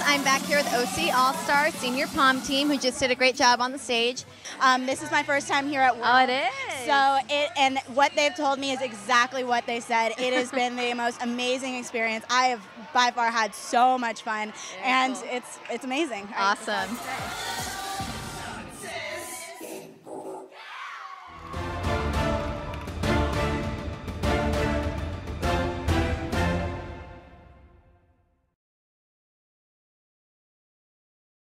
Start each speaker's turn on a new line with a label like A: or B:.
A: I'm back here with OC All-Star Senior Pom Team, who just did a great job on the stage.
B: This is my first time here at World.
A: Oh, it is.
B: And what they've told me is exactly what they said. It has been the most amazing experience. I have by far had so much fun, and
A: cool.
B: it's amazing.
A: Awesome.